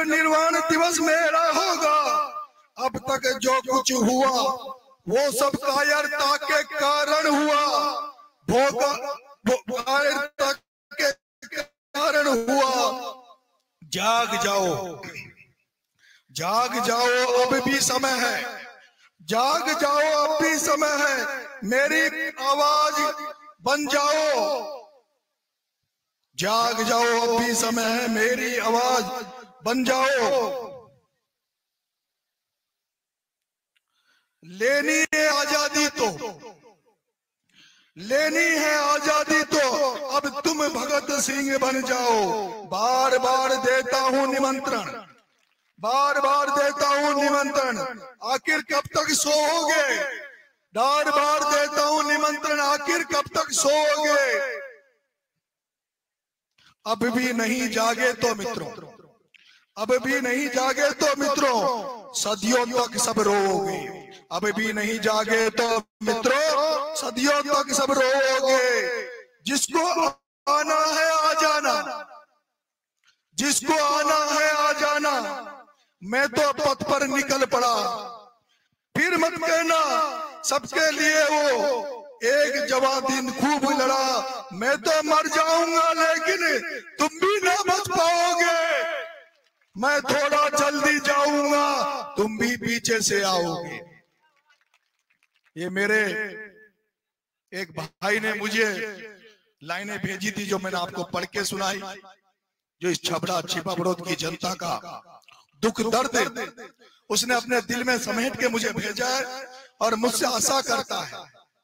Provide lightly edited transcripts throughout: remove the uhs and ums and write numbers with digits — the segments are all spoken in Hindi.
निर्वाण दिवस मेरा होगा। अब तक जो कुछ हुआ वो सब कायरता के कारण हुआ, कायरता के कारण हुआ। जाग जाओ, जाग जाओ, अब भी समय है। जाग जाओ, अब भी समय है। मेरी आवाज बन जाओ। जाग जाओ, अब भी समय है। मेरी आवाज बन जाओ। लेनी है आजादी तो, लेनी है आजादी तो अब तुम भगत सिंह बन जाओ। बार बार देता हूं निमंत्रण, बार बार देता हूं निमंत्रण, आखिर कब तक सोओगे? बार बार देता हूं निमंत्रण, आखिर कब तक सोओगे? अब भी नहीं जागे तो मित्रों, अब भी नहीं जागे तो मित्रों, सदियों तक सब रोओगे। अब भी नहीं जागे तो मित्रों, सदियों तक सब रोओगे। जिसको आना है आ जाना, जिसको आना है आ जाना। मैं तो पथ पर निकल पड़ा, फिर मत कहना सबके लिए वो एक जवां दिन खूब लड़ा। मैं तो मर जाऊंगा लेकिन तुम भी ना बच पाओगे। मैं थोड़ा जल्दी जाऊंगा, तुम भी पीछे से आओगे। ये मेरे एक भाई ने मुझे लाइनें भेजी थी जो मैंने आपको पढ़ के सुनाई, जो इस छबड़ा छिपा बड़ौद की जनता का दुख दर्द उसने अपने दिल में समेट के मुझे भेजा है और मुझसे आशा करता है।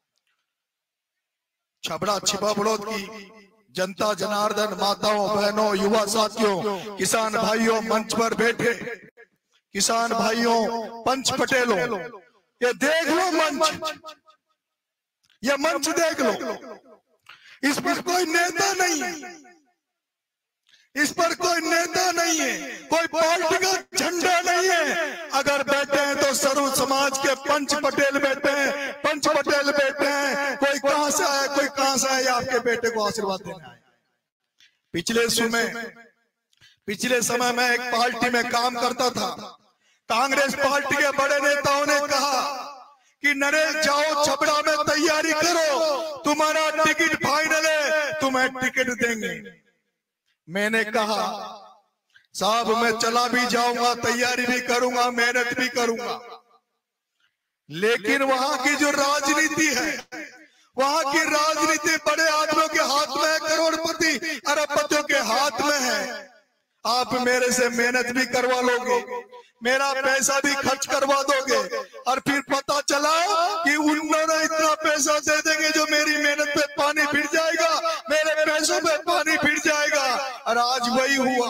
छबड़ा छिपा बड़ौद की जनता जनार्दन, माताओं बहनों, युवा साथियों, किसान भाइयों, मंच पर बैठे किसान भाइयों, पंच पटेलों, ये देख लो मंच, ये मंच देख लो। इस पर कोई नेता नहीं है, इस पर कोई नेता नहीं है, कोई पार्टी का झंडा नहीं है। अगर बैठे हैं तो सर्व समाज के पंच पटेल बैठे हैं, पंच पटेल बैठे हैं। कोई कहां से आया, कोई कहां से आया, आपके बेटे को आशीर्वाद देना है। पिछले समय में एक पार्टी में काम करता था। कांग्रेस पार्टी के बड़े नेताओं ने कहा कि नरेश जाओ छबड़ा में तैयारी करो, तुम्हारा टिकट फाइनल है, तुम्हें टिकट देंगे। मैंने कहा साहब मैं चला भी जाऊंगा, तैयारी भी करूंगा, मेहनत भी करूंगा, लेकिन वहां की जो राजनीति है, वहां की राजनीति बड़े आदमियों के हाथ में है, करोड़पति अरबपतियों के हाथ में है। आप मेरे से मेहनत भी करवा लोगे, मेरा पैसा भी खर्च करवा दोगे, और फिर पता चला कि उन्होंने इतना पैसा दे देंगे जो मेरी मेहनत पे पानी फिर जाएगा, मेरे पैसों पे पानी फिर जाएगा। और आज वही हुआ,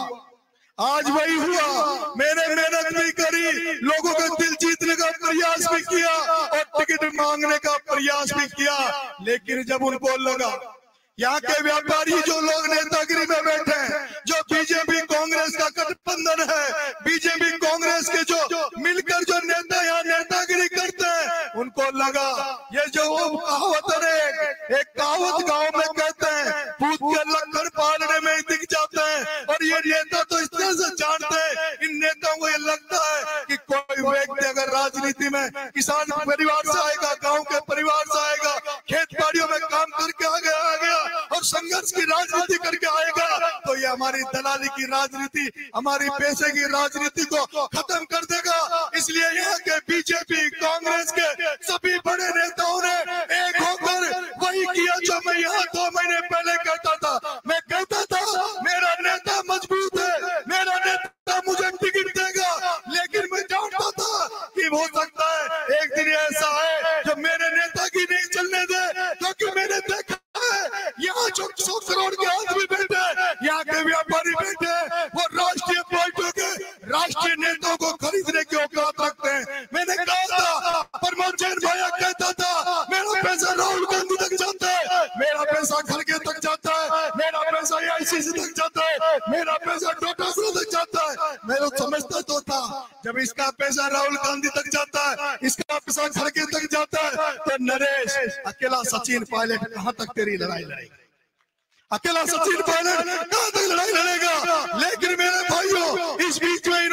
आज वही हुआ। मैंने मेहनत भी करी, लोगों का दिल जीतने का प्रयास भी किया और टिकट मांगने का प्रयास भी किया, लेकिन जब उनको लगा यहाँ के व्यापारी जो लोग नेतागिरी में बैठे हैं, जो बीजेपी कांग्रेस का गठबंधन है, बीजेपी कांग्रेस के जो मिलकर जो नेता यहाँ नेतागिरी करते हैं, उनको लगा ये जो कहावत है, एक कहावत गांव में कहते हैं भूत के लक्कड़ पालने में दिख जाते हैं। और ये नेता तो इस तरह से जानते हैं, इन नेताओं को ये लगता है कि कोई व्यक्ति अगर राजनीति में किसान परिवार से आएगा, गाँव के परिवार से आएगा, खेत बाड़ियों में काम करके आ गया और संघर्ष की राजनीति करके आएगा, तो ये हमारी दलाली की राजनीति, हमारी पैसे की राजनीति को खत्म कर देगा। इसलिए यहाँ के बीजेपी कांग्रेस के सभी बड़े नेताओं ने एक होकर वही किया जो मैं यहाँ 2 महीने पहले कहता था। मैं कहता था मेरा नेता मजबूत है, मेरा नेता मुझे टिकट देगा, लेकिन मैं जानता था कि हो सकता है एक दिन ऐसा है जो मेरे नेता की नहीं चलने दे, क्योंकि मैंने देखा यहाँ जो 100 करोड़ के आदमी बैठे हैं, यहाँ के व्यापारी बैठे हैं, वो राष्ट्रीय पार्टियों के राष्ट्रीय नेताओं को खरीदने की औकात रखते हैं। मैंने कहा था, प्रमोद जैन भैया कहता था मेरा पैसा राहुल गांधी तक जाता है, मेरा पैसा खड़गे तक जाता है, मेरा पैसा आईसीसी तक जाता है, मेरा पैसा डॉक्टर तक जाता है। मैं तो समझता तो था जब इसका पैसा राहुल गांधी तक जाता है, इसका पैसा खड़गे तक जाता है, तो नरेश अकेला सचिन पायलट कहाँ तक तेरी लड़ाई लड़ेगा, अकेला सचिन पायलट कहाँ तक लड़ाई लड़ेगा। लेकिन मेरे भाइयों, इस बीच में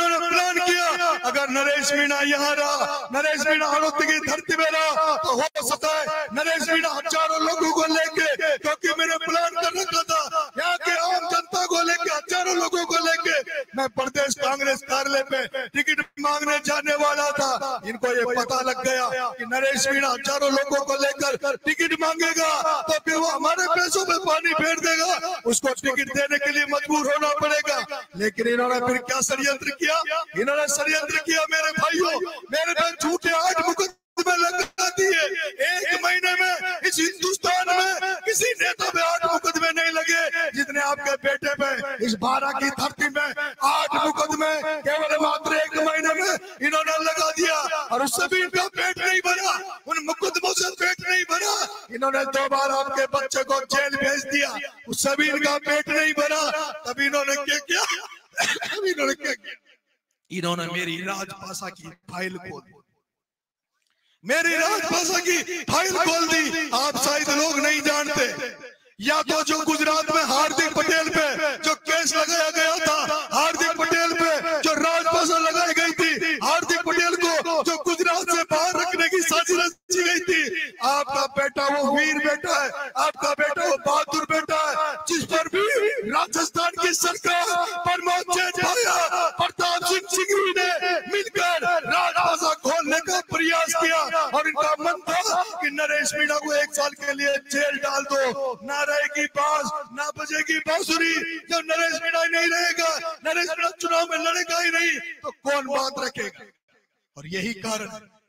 अगर नरेश मीणा यहाँ रहा, नरेश मीणा हड़ौती की धरती में रहा, तो हो सकता है नरेश मीणा हजारों लोगों को लेके, क्योंकि मैंने प्लान कर रखा था यहाँ के आम जनता को लेके, हजारों लोगों को लेके मैं प्रदेश कांग्रेस कार्यालय पे टिकट मांगने जाने वाला था। इनको ये पता लग गया कि नरेश मीणा हजारों लोगों को लेकर टिकट मांगेगा तो फिर वो हमारे पैसों पे पानी फेर देगा, उसको टिकट देने के लिए मजबूर होना पड़ेगा। लेकिन इन्होंने फिर क्या षड्यंत्र किया? इन्होंने षड्यंत्र किया मेरे भाइयों, मेरे पे झूठे 8 मुकदमे लगा दिए। 1 महीने में इस हिंदुस्तान में किसी नेता पे 8 मुकदमे नहीं लगे जितने आपके बेटे पे इस 12 की धरती में 8 मुकदमे केवल मात्र 1 महीने में इन्होंने लगा दिया। और उससे भी इनका पेट नहीं भरा, उन मुकदमों से पेट नहीं भरा। इन्होंने 2 बार आपके बच्चे को जेल भेज दिया, उससे भी इनका पेट नहीं भरा। तभी इन्होंने क्या किया? इन्होंने क्या किया? इन्होंने मेरी राजभाषा की फाइल खोल दी, मेरी राजभाषा की फाइल खोल दी। आप शायद लोग नहीं जानते, या तो जो गुजरात में हार्दिक पटेल पे जो केस लगाया गया था, हार्दिक पटेल पे जो राजभाषा लगाई गई थी, हार्दिक पटेल को जो गुजरात से बाहर रखने की साजिश रची गई थी, आपका बेटा वो वीर बेटा है, आपका बेटा वो बहादुर बेटा है, जिस पर भी राजस्थान की सरकार प्रमोद जैन भाया, प्रताप सिंह सिंघवी ने मिलकर राजभाषा खोलने का प्रयास किया। और इनका मन था कि नरेश मीणा को 1 साल के लिए जेल डाल दो, ना रहेगी बांस ना बजेगी बांसुरी। जब नरेश मीणा नहीं रहेगा, नरेश मीणा चुनाव में लड़ेगा ही नहीं, तो कौन बात रखेगा? और यही कारण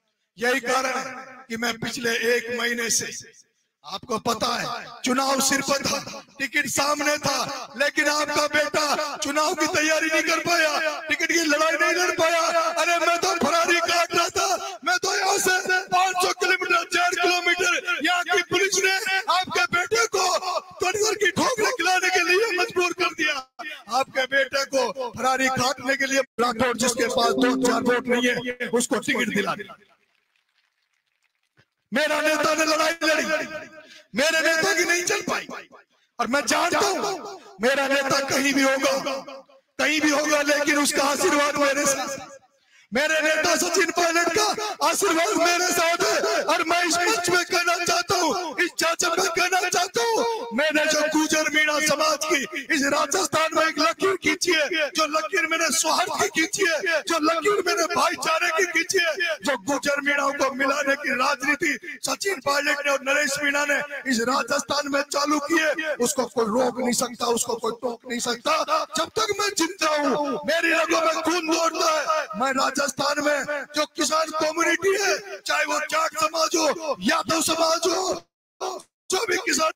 है कि मैं पिछले 1 महीने से, आपको पता है चुनाव सिर पर था, टिकट सामने था, लेकिन आपका बेटा चुनाव की तैयारी नहीं कर पाया, टिकट की लड़ाई नहीं लड़ पाया। अरे मैं तो फरारी काट रहा था, मैं तो यहाँ से 500 किलोमीटर 4 किलोमीटर यहाँ की पुलिस ने आपके बेटे को तोड़कर की ठोकरें खिलाने के लिए मजबूर कर दिया। आपके बेटे को फरारी काटने के लिए राठौड़, जिसके पास 2-4 वोट नहीं है, उसको टिकट दिला दिया। मेरा नेता ने लड़ाई लड़ी, मेरे नेता की नहीं चल पाई। और मैं जानता हूं मेरा नेता कहीं भी होगा, लेकिन उसका आशीर्वाद मेरे साथ, मेरे नेता सचिन पायलट का आशीर्वाद मेरे साथ है। और मैं इस मंच में कहना चाहता हूँ, इस चाचा में कहना चाहता हूँ, मैंने जो गुजर मीणा समाज की इस राजस्थान में एक लकीर खींची है, जो लकीर मैंने सौहार्द की खींची है, जो लकीर मैंने भाईचारे की खींची है, जो गुजर मीणाओं को मिलाने की राजनीति सचिन पायलट ने और नरेश मीणा ने इस राजस्थान में चालू की है, उसको कोई रोक नहीं सकता, उसको कोई टोक नहीं सकता। जब तक मैं जिंदा हूँ, मेरी रगों में खून दौड़ता है। मैं राजस्थान में जो किसान कम्युनिटी है, चाहे वो जाट समाज हो, यादव समाज हो, जो भी किसान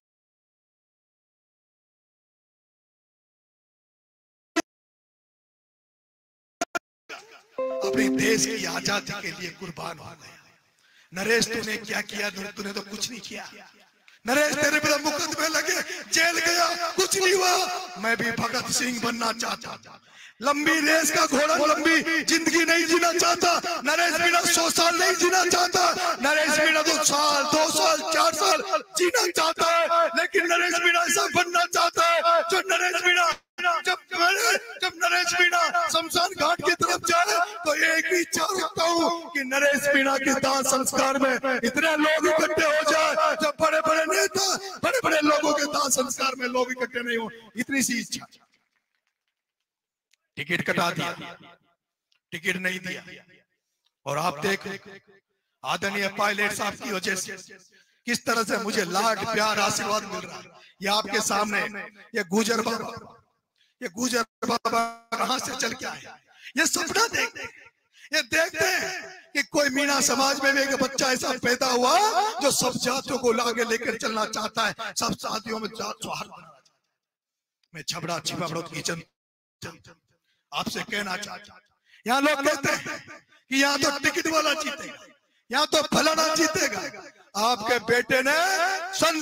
अपने देश की आजादी के लिए कुर्बान हो गया। नरेश तूने क्या किया? तूने तो कुछ नहीं किया। नरेश तेरे पे मुकदमे लगे, जेल गया, कुछ नहीं हुआ। मैं भी भगत सिंह बनना चाहता था, लंबी रेस का घोड़ा, लंबी जिंदगी नहीं जीना चाहता। नरेश मीणा 100 साल नहीं जीना चाहता, नरेश मीणा 2 साल 2 साल 4 साल जीना चाहता है। लेकिन नरेश मीणा ऐसा बनना चाहता है जो नरेश मीणा जब नरेश मीणा शमशान घाट की तरफ जाए तो एक ही इच्छा रखता हूँ कि नरेश मीणा के दाह संस्कार में इतने लोग इकट्ठे हो जाए, जब बड़े बड़े नेता, बड़े बड़े लोगों के दाह संस्कार में लोग इकट्ठे नहीं हो, इतनी सी इच्छा। टिकट कटा दिया, टिकट नहीं दिया। और आप देखो आदरणीय पायलट साहब की वजह से किस तरह से मुझे लाड प्यार आशीर्वाद मिल रहा है। ये आपके सामने ये गुजर बाबा कहां से चल के आए, ये सपना देखते हैं कि कोई मीणा समाज में भी एक बच्चा ऐसा पैदा हुआ जो सब जातियों को आगे लेकर चलना चाहता है, सब जातियों में जात सौहार्द बनाना चाहता है। मैं छबड़ा छिपड़ा की जनता आपसे कहना चाहता हूं, यहाँ लोग कहते हैं कि यहाँ तो टिकट वाला जीतेगा, यहाँ तो फलाना जीतेगा। आपके बेटे ने सन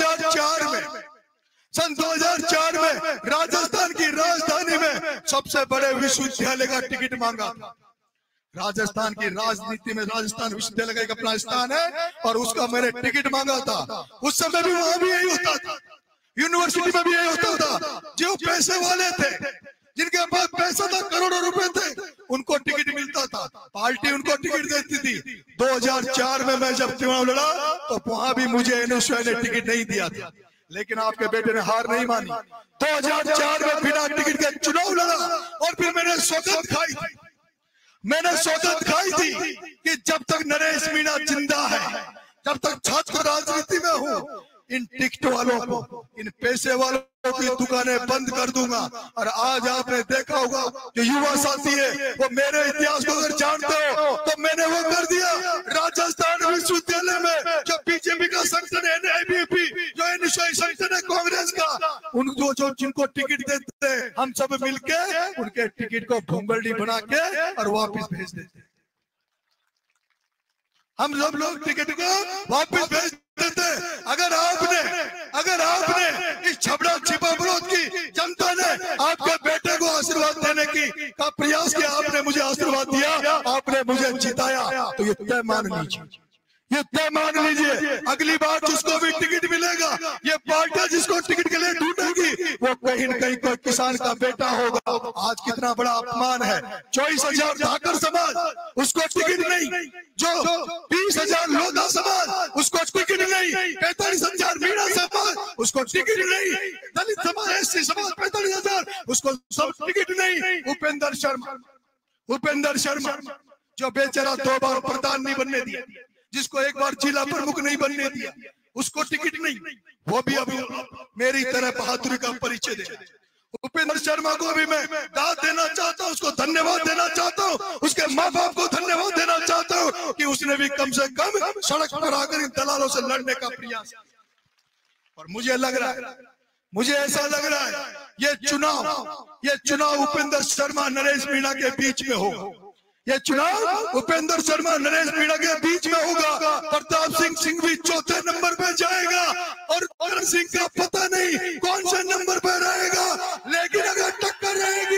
2004 में राजस्थान की राजधानी में सबसे बड़े विश्वविद्यालय का टिकट मांगा था। राजस्थान की राजनीति में राजस्थान विश्वविद्यालय का एक अपना स्थान है, और उसका मैंने टिकट मांगा था। उस समय भी वहां भी यही होता था, यूनिवर्सिटी में भी यही होता था। जो पैसे वाले थे, जिनके पास पैसा था, करोड़ों रुपए थे, उनको टिकट मिलता था। पार्टी उनको टिकट देती थी। 2004 में मैं जब चुनाव लड़ा तो वहां भी मुझे एनएसयूआई ने टिकट नहीं दिया था, लेकिन आपके बेटे ने हार नहीं मानी। 2004 में बिना टिकट के चुनाव लड़ा और फिर मैंने सौगंध खाई थी, मैंने सौगंध खाई थी कि जब तक नरेश मीणा जिंदा है, जब तक छात्र राजनीति में हूँ, इन टिकट वालों को, इन पैसे वालों की दुकानें बंद कर दूंगा। और आज आपने देखा होगा जो युवा साथी है वो मेरे इतिहास को अगर जानते हो तो मैंने वो कर दिया। राजस्थान विश्वविद्यालय में जो बीजेपी का संगठन है, एबीवीपी, जो एनएसयूआई संगठन है कांग्रेस का, उन जो जिनको टिकट देते हैं, हम सब मिलके उनके टिकट को भूंगलड़ी बना के और वापिस भेज देते हैं। हम सब लोग टिकट को वापिस भेज देते। अगर आपने इस छबड़ा छिपा विरोध की जनता ने आपके बेटे को आशीर्वाद देने का प्रयास किया, आपने मुझे आशीर्वाद दिया, आपने मुझे जिताया, तो ये तय मान लीजिए, ये तय मान लीजिए अगली बार जिसको भी टिकट मिलेगा, ये पार्टी जिसको टिकट के लिए ढूंढेगी वो कहीं न कहीं कोई किसान का बेटा होगा। आज कितना बड़ा अपमान है, 24,000 धाकर समाज उसको टिकट नहीं, जो 20,000 लोधा समाज उसको टिकट नहीं, 45,000 मीणा समाज उसको टिकट नहीं, दलित समाज, एससी समाज 45,000 उसको सब टिकट नहीं। उपेंद्र शर्मा जो बेचारा 2 बार प्रधान नहीं बनने दिया, जिसको एक बार जिला प्रमुख नहीं बनने दिया, उसको टिकट नहीं, वो भी अभी मेरी तरह बहादुरी का परिचय दे। उपेंद्र शर्मा को भी मैं दाद देना चाहता हूँ, उसको धन्यवाद देना चाहता हूँ, उसके माँ बाप को धन्यवाद देना चाहता हूँ कि उसने भी कम से कम सड़क पर आकर इन दलालों से लड़ने का प्रयास किया। और मुझे लग रहा है, मुझे ऐसा लग रहा है ये चुनाव उपेंद्र शर्मा नरेश मीणा के बीच में होगा। ये चुनाव उपेंद्र शर्मा नरेश मीणा के बीच में होगा। प्रताप सिंह भी 4थे नंबर पे जाएगा और करण सिंह का पता नहीं कौन से नंबर पे रहेगा, लेकिन अगर टक्कर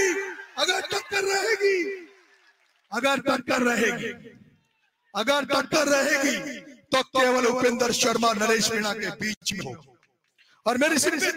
रहेगी तो केवल उपेंद्र शर्मा नरेश मीणा के बीच में होगा। और मेरी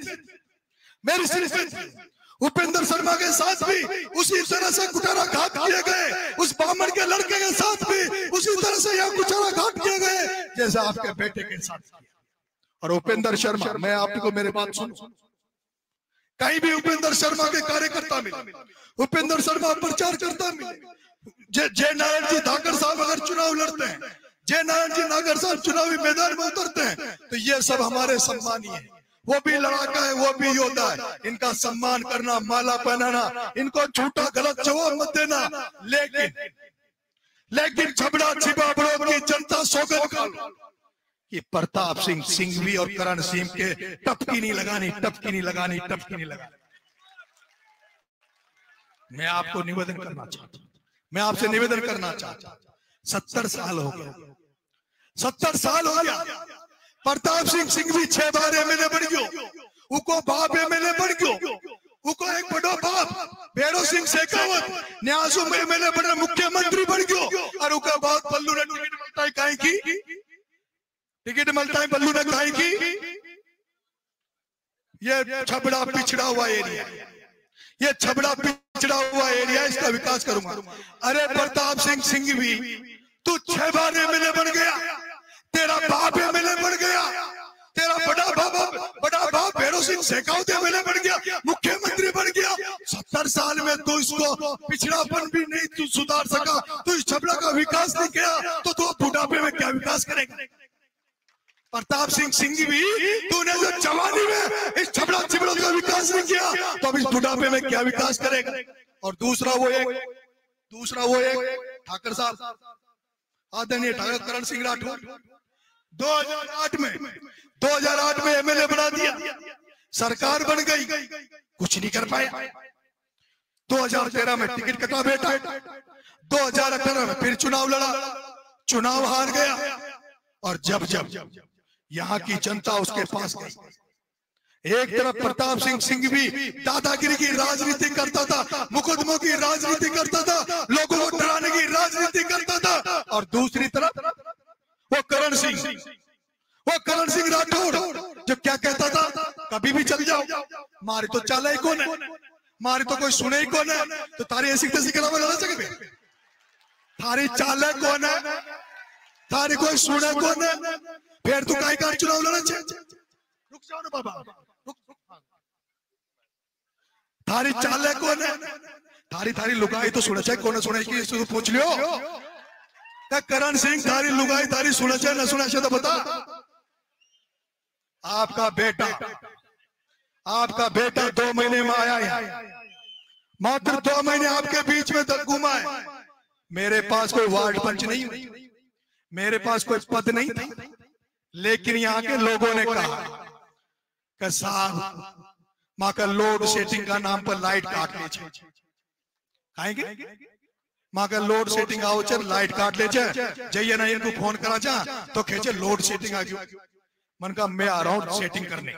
सिर्फ उपेंद्र शर्मा के साथ भी उसी तरह से कुठाराघात किए गए, उस बामन के लड़के के साथ भी उसी तरह से यह कुठाराघात किए गए जैसा आपके बेटे के साथ किया। और उपेंद्र शर्मा, मैं आपको मेरे बात सुनो, कहीं भी उपेंद्र शर्मा के कार्यकर्ता मिले, उपेंद्र शर्मा प्रचार करता मिले, जय नारायण जी धाकर साहब अगर चुनाव लड़ते हैं, जय नारायण जी नागर साहब चुनावी मैदान में उतरते हैं, तो ये सब हमारे सम्मानीय है। वो भी लड़ाका है, वो भी योद्धा है, इनका सम्मान करना, माला पहनाना, इनको झूठा गलत जवाब मत देना। लेकिन छबड़ा छिपा विरोध की जनता सौगंध खा लो कि प्रताप सिंह सिंघवी और करण सिंह के टपकी नहीं लगानी। मैं आपको निवेदन करना चाहता हूं, मैं आपसे निवेदन करना चाहता हूं, 70 साल हो गया, 70 साल हो गया। प्रताप सिंह सिंघवी 6 बार एमएलए बन गयो, उको बाप एमएलए बन गयो, उको एक बड़ो बाप भैरव सिंह शेखावत न्यासो में एमएलए बन मुख्यमंत्री बन गयो। और उका बाद बल्लू ने टिकट मिलता काहे की, टिकट मिलता है बल्लू ने काहे की। ये छबड़ा पिछड़ा हुआ एरिया, ये छबड़ा पिछड़ा हुआ एरिया, इसका विकास करूंगा। अरे प्रताप सिंह सिंघवी तू 6 बार एमएलए बन गया, तेरा बाप एमएलए बन गया, तेरा बड़ा बाप भैरव सिंह शेखावत एमएलए बन गया, मुख्यमंत्री बन गया। 70 साल में तू इसको पिछड़ापन भी नहीं तू सुधार सका, तू इस छबड़ा का विकास नहीं किया, तो तू बुढ़ापे में क्या विकास करेगा। प्रताप सिंह सिंघवी तूने जो जवानी में इस छबड़ा छिबड़ा का विकास नहीं किया, तो अब इस बुढ़ापे में क्या विकास करेगा। और दूसरा वो एक ठाकर साहब, आदरणीय ठाकर करण सिंह राठौर 2008 में एमएलए बना दिया, सरकार बन गई, कुछ नहीं कर पाया। 2013 में टिकट कटा बेटा, 2018 में फिर चुनाव लड़ा, चुनाव हार गया। और जब यहाँ की जनता उसके पास गई, एक तरफ प्रताप सिंह सिंघवी दादागिरी की राजनीति करता था, मुकदमों की राजनीति करता था, लोगों को डराने की राजनीति करता था, और दूसरी तरफ वो करण सिंह राठौर जो क्या कहता था, कभी भी चल जाओ, मारे तो चाला ही कौन है, मारे तो कोई सुने ही कौन है, तो तारी ऐसी तैसी कला में लड़ा सके। थारी चाले कौन है, थारी कोई सुने कौन है, फिर तू काई का चुनाव लड़ा छे। रुक जाओ ना बाबा, रुक। थारी चाले कौन है, थारी थारी लुगाई तो सुने छे, कौन सुने की इसको पूछ लियो। करण सिंह थारी लुगाई थारी सुने छे न सुने छे तो बता। आपका बेटा 2 महीने में आया है, मात्र 2 महीने आपके बीच में घूमा है। मेरे पास कोई वार्ड पंच नहीं, मेरे पास कोई पद नहीं था, लेकिन यहाँ के लोगों ने कहा कि साहब माँ का लोड सेटिंग का नाम पर लाइट काट ले खाएंगे, माँ का लोड सेटिंग आउचर लाइट काट ले जाइए ना, इनको फोन करा जा तो खेचे लोड सेटिंग आ गई। मन का मैं आ रहा हूं सेटिंग करने,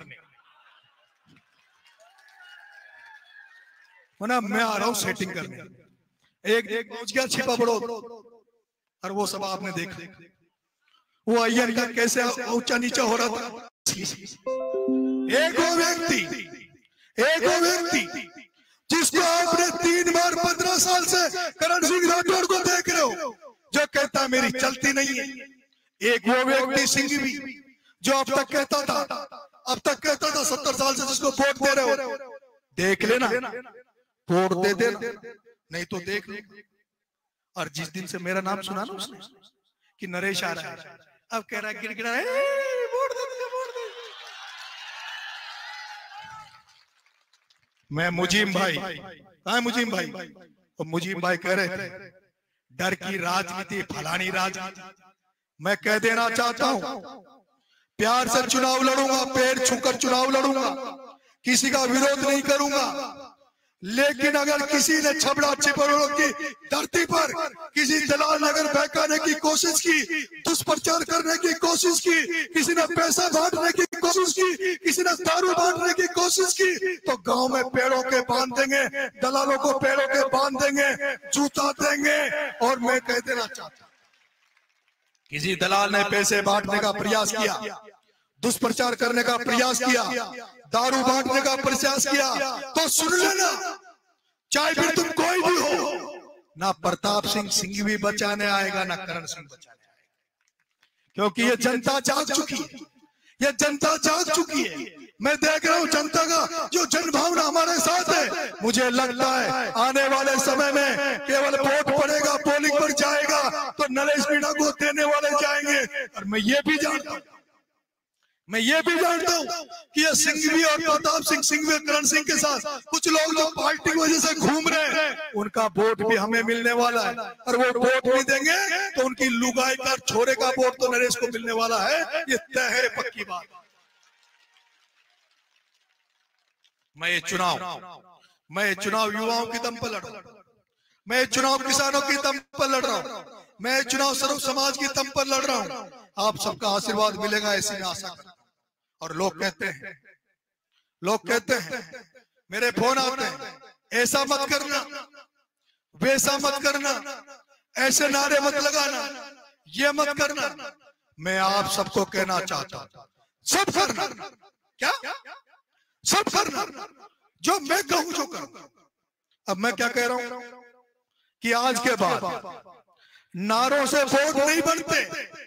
मैं आ रहा हूं सेटिंग करने। एक पहुंच गया छिपा बड़ो, और वो सब आपने देखा, वो अय्यर का कैसे ऊंचा नीचा हो रहा था। एक वो व्यक्ति जिसको आपने 3 बार 15 साल से करण सिंह राठौर को देख रहे हो, जो कहता मेरी चलती नहीं है। एक वो व्यक्ति सिंघवी जो अब तक कहता था 70 साल से जिसको वोट दे रहे हो, देख लेना, वोट दे देना, नहीं तो देख ले। और जिस दिन से मेरा नाम सुना ना उसने कि नरेश आ रहा है, अब कह रहा है गिड़गिड़ा है, वोट दे दे, वोट दे। मैं मुजीम भाई, कहाँ मुजीम भाई? और मुजीम भाई कह रहे थे डर की राजनीति, फलानी राजनीति। मैं कह देना चाहता हूं, प्यार से चुनाव लड़ूंगा, पैर छूकर चुनाव लड़ूंगा, किसी का विरोध नहीं करूंगा। लेकिन अगर किसी ने छबड़ा छिपड़ों की धरती पर किसी दलाल नगर बहकाने की कोशिश की, दुष्प्रचार करने की कोशिश की, किसी ने पैसा बांटने की कोशिश की, किसी ने दारू बांटने की कोशिश की, तो गांव में पेड़ों के बांध देंगे, दलालों को पेड़ों के बांध देंगे, जूता देंगे। और मैं कह देना चाहता हूं, किसी दलाल ने पैसे बांटने का प्रयास किया, दुष्प्रचार करने का प्रयास किया, दारू बांटने का प्रयास किया, तो सुन लेना, चाहे फिर तुम कोई भी हो, ना प्रताप सिंह सिंघवी बचाने आएगा, ना करण सिंह बचाने आएगा। क्योंकि ये जनता जाग चुकी है, ये जनता जाग चुकी है। मैं देख रहा हूं जनता का जो जनभावना हमारे साथ है। मुझे लगता है आने वाले समय में केवल वोट पड़ेगा, पोलिंग पर जाएगा तो नरेश मीणा को देने वाले जाएंगे। और मैं ये भी जानता हूं कि ये सिंघवी और प्रताप सिंह सिंघवी करण सिंह के साथ कुछ लोग जो पार्टी की वजह से घूम रहे हैं, उनका वोट भी हमें मिलने वाला है। और वो वोट भी देंगे तो उनकी लुगाई का छोरे का वोट तो नरेश को मिलने वाला है, ये तय है, पक्की बात। मैं ये चुनाव युवाओं की दम पर लड़ रहा हूं, मैं चुनाव किसानों की दम पर लड़ रहा हूं, मैं चुनाव सर्व समाज की दम पर लड़ रहा हूं। आप सबका आशीर्वाद मिलेगा ऐसी आशा करता हूं। और लोग कहते हैं मेरे फोन आते हैं, ऐसा मत करना, वैसा मत करना, ऐसे नारे मत लगाना, ये मत करना। मैं आप सबको कहना चाहता हूं, सब करना, क्या सब करना जो मैं कहूं जो करूं। अब मैं क्या कह रहा हूं कि आज के बाद नारों से वोट नहीं बनते।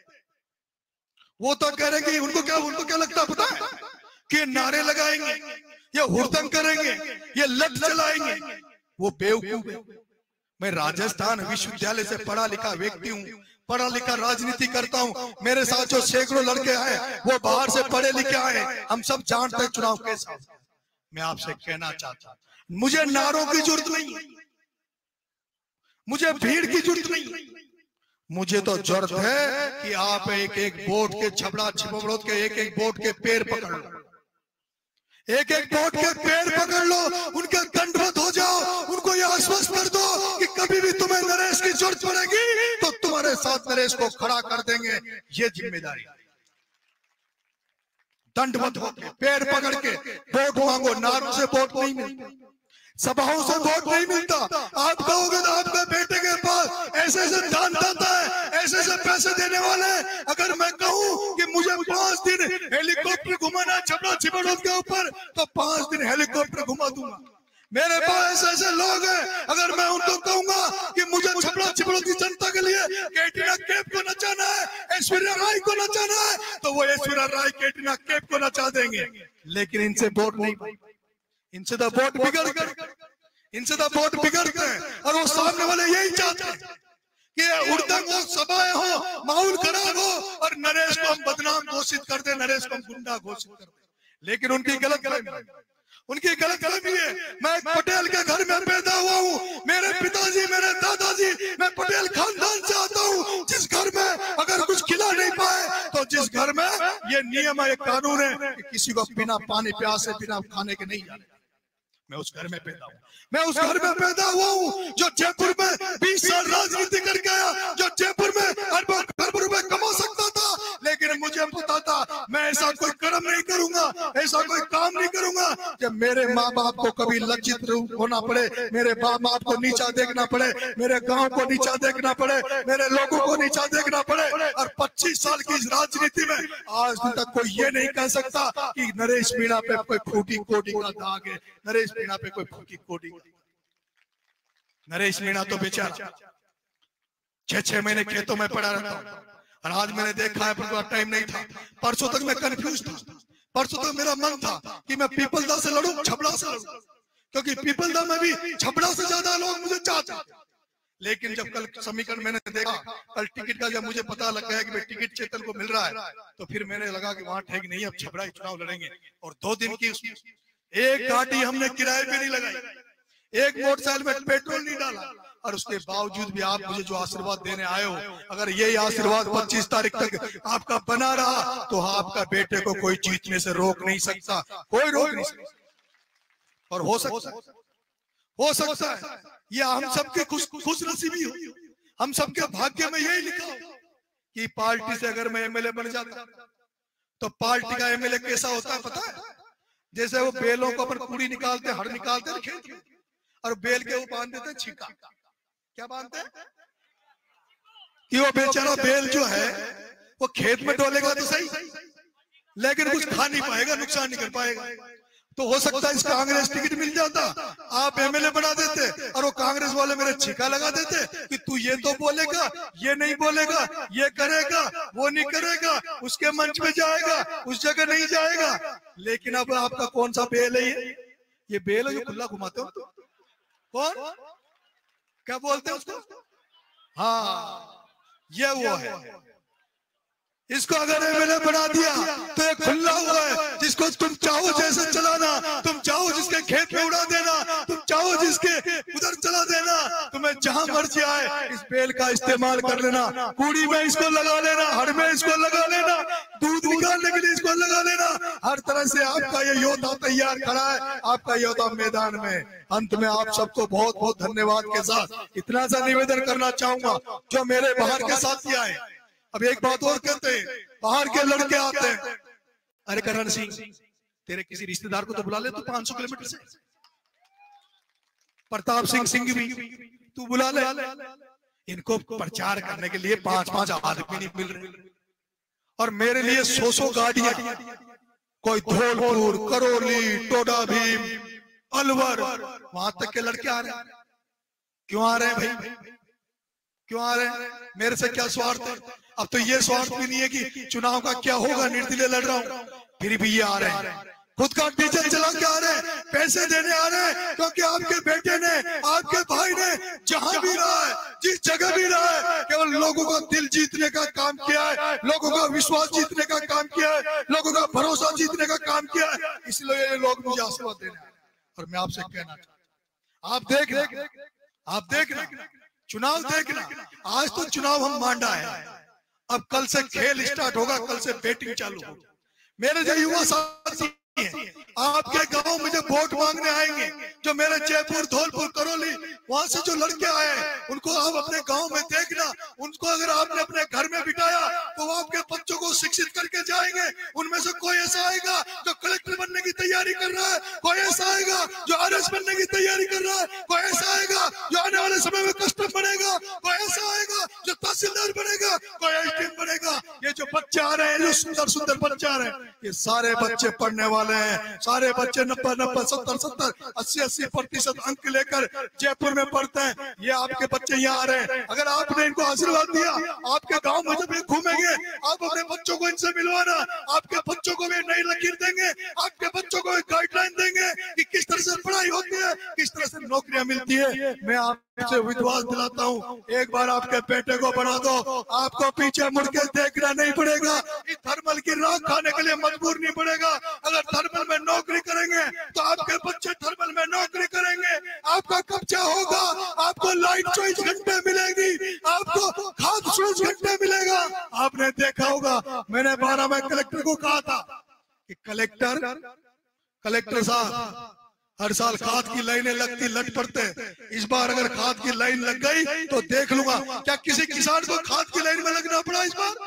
वो तो कह रहे कि उनको क्या लगता पता है कि नारे लगाएंगे, ये हुड़दंग करेंगे, ये लठ चलाएंगे, वो बेवकूफ है। मैं राजस्थान विश्वविद्यालय से पढ़ा लिखा व्यक्ति हूँ, पढ़ा लिखा राजनीति करता हूँ। मेरे साथ जो सैकड़ों लड़के आए वो बाहर से पढ़े लिखे आए, हम सब जानते हैं चुनाव कैसा। मैं आपसे कहना चाहता हूँ, मुझे नारों की जरूरत नहीं, मुझे भीड़ की जरूरत नहीं, मुझे तो जरूरत है कि आप एक एक वोट के छबड़ा छिपड़ों के एक एक वोट के पैर पकड़ लो, एक एक वोट के पैर पकड़ लो, उनके दंडवत हो जाओ, उनको ये आश्वस्त कर दो कि कभी भी तुम्हें नरेश की जरूरत पड़ेगी तो तुम्हारे साथ नरेश को खड़ा कर देंगे। ये जिम्मेदारी, दंडवत होकर पैर पकड़ के वोट मांगो। नारों से वोट नहीं मिलता, सभाओं से वोट नहीं मिलता। आप कहोगे तो आपके बेटे के पास ऐसे ऐसे दान दाता है, ऐसे ऐसे पैसे देने वाले हैं। अगर मैं कहूं कि मुझे 5 दिन हेलीकॉप्टर घुमाना छबड़ा छिपड़ों के ऊपर, तो 5 दिन हेलीकॉप्टर घुमा दूंगा। मेरे पास ऐसे ऐसे लोग हैं, अगर मैं उनको कहूंगा कि मुझे छबड़ा छिपड़ों की जनता के लिए वो ऐश्वर्या राय कैटरीना कैफ को नचा देंगे, लेकिन इनसे वोट नहीं, इनसे तो वोट बिगड़ते हैं। और वो सामने वाले यही चाहते हैं कि उड़दंग हो, सभाएं हो, माहौल खराब हो और नरेश को हम बदनाम घोषित कर दे, नरेश को हम गुंडा घोषित कर दे। लेकिन उनकी गलतफहमी है। मैं एक पटेल के घर में पैदा हुआ हूँ, मेरे पिताजी, मेरे दादाजी, मैं पटेल खानदान से आता हूँ। जिस घर में अगर कुछ खिला नहीं पाए तो जिस घर में ये नियम है, ये कानून है कि किसी को बिना पानी प्यास से, बिना खाने के नहीं जाने, मैं उस घर में पैदा हुआ हूँ जो जयपुर में 20 साल राजनीति करके आया, जो जयपुर में अरबों रुपए कमा सकता था। लेकिन मुझे पता था मैं ऐसा कोई कर्म नहीं करूंगा, ऐसा कोई काम नहीं करूंगा जब मेरे माँ बाप को कभी लज्जित होना पड़े, मेरे बाप बाप को नीचा देखना पड़े, मेरे गांव को नीचा देखना पड़े, मेरे लोगों को नीचा देखना पड़े। और 25 साल की इस राजनीति में आज तक कोई ये नहीं कह सकता कि नरेश मीणा पे कोई फूटी कोटी का दाग है, नरेश मीणा पे कोई फूटी कोटी। नरेश मीणा तो बेचारा 6-6 महीने खेतों में पड़ा रहता हूं, और आज मैंने देखा है पर टाइम नहीं था। परसों तक मैं कंफ्यूज था, परसों तक मेरा मन था कि मैं पीपलदा से लड़ूं, छबड़ा से लड़ूं, क्योंकि पीपलदा में भी छबड़ा से ज्यादा लोग मुझे चाहते। लेकिन जब कल समीकरण मैंने देखा, कल टिकट का जब मुझे पता लग गया कि भाई टिकट चेतन को मिल रहा है, तो फिर मैंने लगा कि वहां ठेक नहीं, अब छबड़ा ही चुनाव लड़ेंगे। और 2 दिन की एक गाड़ी हमने किराए पे नहीं लगाई, एक मोटरसाइकिल में पेट्रोल नहीं डाला, और उसके बावजूद भी आप मुझे जो आशीर्वाद देने आए हो, अगर यही आशीर्वाद 25 तारीख तक आपका बना रहा तो आपका बेटे को कोई जीतने से रोक नहीं सकता, कोई रोक नहीं सकता। और हो सकता है ये हम सबके खुश नसीबी हो, हम सबके भाग्य में यही लिखा हो कि पार्टी से अगर मैं एमएलए बन जाता तो पार्टी का एमएलए कैसा होता है पता है? जैसे वो बेलों को अपन कूड़ी निकालते, हड़ निकालते हैं खेत में, और बेल के वो बांध देते हैं छिका। क्या बांधते हैं कि वो बेचारा बेल जो है वो खेत में डोलेगा तो सही, लेकिन कुछ खा नहीं पाएगा, नुकसान नहीं कर पाएगा। तो हो सकता है इस कांग्रेस टिकट मिल जाता, आप एमएलए बना देते, और वो कांग्रेस वाले मेरे छिका लगा देते कि तू ये तो बोलेगा, ये नहीं बोलेगा, ये करेगा, वो नहीं करेगा, उसके मंच पे जाएगा, उस जगह नहीं जाएगा। लेकिन अब आपका कौन सा बेल है? ये बेल है जो खुला घुमाते हो, कौन क्या बोलते हैं उसको? हाँ, ये वो है। इसको अगर एमएलए बना दिया तो ये खुला हुआ है, जिसको तुम चाहो जैसे चलाना, तुम चाहो जिसके खेत में उड़ा देना, तुम चाहो जिसके उधर चला देना, तुम्हें जहां मर्जी आए इस बेल का इस्तेमाल कर लेना, कूड़ी में इसको लगा लेना, हड़ में इसको लगा लेना, दूध निकालने के लिए इसको लगा लेना। हर तरह से आपका ये योद्धा तैयार खड़ा है, आपका योद्धा मैदान में। अंत में आप सबको बहुत बहुत धन्यवाद के साथ इतना सा निवेदन करना चाहूंगा, जो मेरे बाहर के साथी आए। अब एक बात और कहते हैं, बाहर के लड़के आते हैं, अरे करण सिंह तेरे किसी रिश्तेदार को तो बुला ले, तो 500 किलोमीटर से प्रताप सिंह भी तू बुला ले। इनको प्रचार करने के लिए 5-5 आदमी नहीं मिल रहे, और मेरे लिए 100 गाड़ियां, कोई धौलपुर, करौली, टोडा भीम, अलवर, वहां तक के लड़के आ रहे हैं। क्यों आ रहे हैं भाई, क्यों आ रहे हैं? मेरे से क्या स्वार्थ है? अब तो ये स्वार्थ भी नहीं है कि चुनाव का क्या होगा, निर्दलीय लड़ रहा हूं, फिर भी ये आ रहे हैं, खुद का डीजल चला के आ रहे हैं, पैसे देने आ रहे हैं, क्योंकि आपके बेटे ने, आपके भाई ने जहां भी रहा है, जिस जगह भी रहा है, केवल लोगों का दिल जीतने का काम किया है, लोगों का विश्वास जीतने का काम किया है, लोगों का भरोसा जीतने का काम किया है। इसलिए ये लोग मुझे आशीर्वाद देने आए। और मैं आपसे कहना चाहता हूं, आप देखना, चुनाव देखना। आज तो चुनाव हम मांडा है, अब कल से खेल स्टार्ट होगा, कल से बैटिंग चालू होगी। मेरे जो युवा साथी हैं, आपके गांव में जो वोट मांगने आएंगे, जो मेरे जयपुर, धौलपुर, करौली, वहां से जो लड़के आए हैं, उनको आप अपने गांव में देखना। उनको अगर आपने अपने घर में बिठाया तो वो आपके बच्चों को शिक्षित करके जाएंगे। उनमें से कोई ऐसा आएगा जो कलेक्टर बनने की तैयारी कर रहा है, कोई ऐसा आएगा जो आरएस बनने की तैयारी कर रहा है, कोई ऐसा आएगा जो आने वाले समय में कस्टम बनेगा, कोई ऐसा आएगा जो तहसीलदार बनेगा, कोई एसडीएम बनेगा। ये जो बच्चे आ रहे हैं, जो सुंदर सुंदर बच्चे आ रहे हैं, ये सारे बच्चे पढ़ने वाले हैं। सारे बच्चे 90-90, 70-70, 80-80% अंक लेकर जयपुर में पढ़ते हैं। ये आपके बच्चे यहाँ आ रहे हैं। अगर आपने इनको आशीर्वाद दिया, आपके गांव में जब ये घूमेंगे, आप अपने बच्चों को इनसे मिलवाना। आपके बच्चों को भी नई लकीर देंगे, आपके बच्चों को गाइडलाइन देंगे कि किस तरह से पढ़ाई होती है, किस तरह से नौकरियां मिलती है। मैं आपसे विश्वास दिलाता हूँ, एक बार आपके बेटे को बढ़ा दो, आपको पीछे मुड़ के देखना नहीं पड़ेगा। थर्मल की राख खाने के लिए मजबूर नहीं पड़ेगा। अगर थर्मल में नौकरी करेंगे तो आपके बच्चे थर्मल में नौकरी करेंगे, आपका कब्जा होगा, आपको लाइट 24 घंटे मिलेगी, आपको खाद 24 घंटे मिलेगा। आपने देखा होगा, मैंने 12 में कलेक्टर को कहा था कि कलेक्टर साहब, हर साल खाद की लाइनें लगती, लट पड़ते। इस बार अगर खाद की लाइन लग गई तो देख लूंगा। क्या किसी किसान को खाद की लाइन में लगना पड़ा इस बार?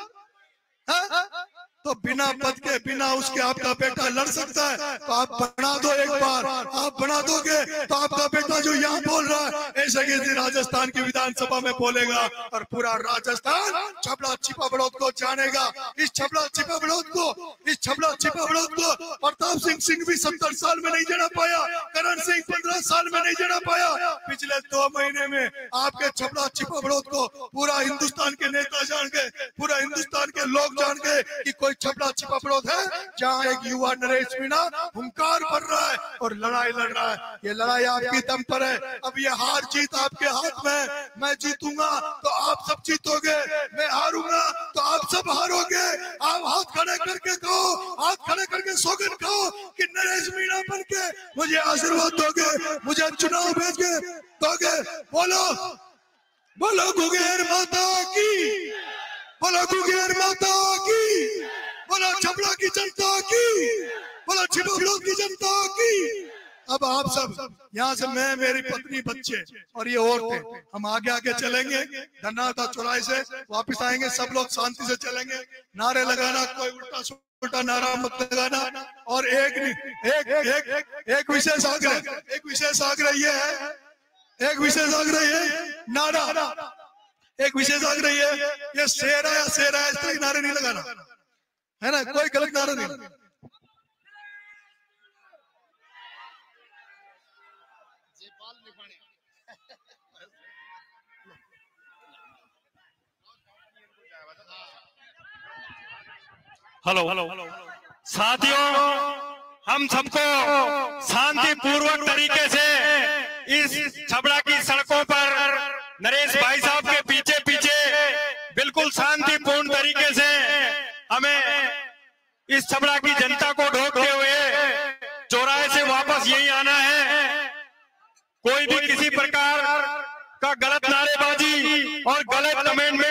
तो बिना पद के, बिना उसके आपका बेटा लड़ सकता है। तो आप बना दो, एक बार आप बना दोगे तो आपका बेटा जो यहाँ बोल रहा है, ऐसे कि राजस्थान की विधानसभा में बोलेगा और पूरा राजस्थान छबड़ा छिपा बड़ौद को जानेगा। इस छबड़ा छिपा बड़ौद को प्रताप सिंह भी 70 साल में नहीं जना पाया, करण सिंह 15 साल में नहीं जना पाया। पिछले 2 महीने में आपके छबड़ा छिपा बड़ौद को पूरा हिंदुस्तान के नेता जान गए, पूरा हिंदुस्तान के लोग जान गए कि कोई छबड़ा छिपा बड़ौद है जहाँ एक युवा नरेश मीणा हुंकार भर रहा है और लड़ाई लड़ रहा है। ये लड़ाई आपकी दम पर है। अब ये हार जीत आपके हाथ में। मैं जीतूंगा तो आप सब जीतोगे, मैं हारूंगा तो आप सब हारोगे। आप हाथ खड़े करके कहो, हाथ खड़े करके सौगंध खाओ कि नरेश मीणा बन के मुझे आशीर्वाद दोगे, मुझे चुनाव भेज के दोगे। बोलो बोलो गुगेर माता की, बोलो गुगेर माता की, बोलो छबड़ा की जनता की, बोलो छिपा बड़ौद की जनता की। अब आप सब यहाँ से, मैं, मेरी पत्नी, बच्चे और ये औरतें, हम आगे आगे चलेंगे। धन्नाता चौराहे से वापस आएंगे, सब लोग शांति से चलेंगे। नारे लगाना, कोई उल्टा उल्टा नारा मत लगाना। और एक विशेष आग्रह ये है, नारा, एक विशेष आग्रह ये शेर है, इस तरह नारे नहीं लगाना है ना, कोई गलत नारा नहीं। हेलो साथियों, हम सबको शांतिपूर्वक तरीके से इस छबड़ा की सड़कों पर नरेश भाई साहब के पीछे पीछे बिल्कुल शांतिपूर्ण तरीके से हमें इस छबड़ा की जनता को ढोकते हुए चौराहे से वापस यही आना है। कोई भी किसी प्रकार का गलत नारेबाजी और गलत कमेंट